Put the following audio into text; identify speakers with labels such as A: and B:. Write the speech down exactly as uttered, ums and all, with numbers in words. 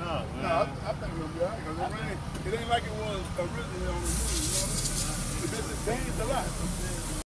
A: Oh,
B: No, I, I think it'll be all right because it, ain't, it ain't like it was originally on the news. You know what I mean? It's changed a lot.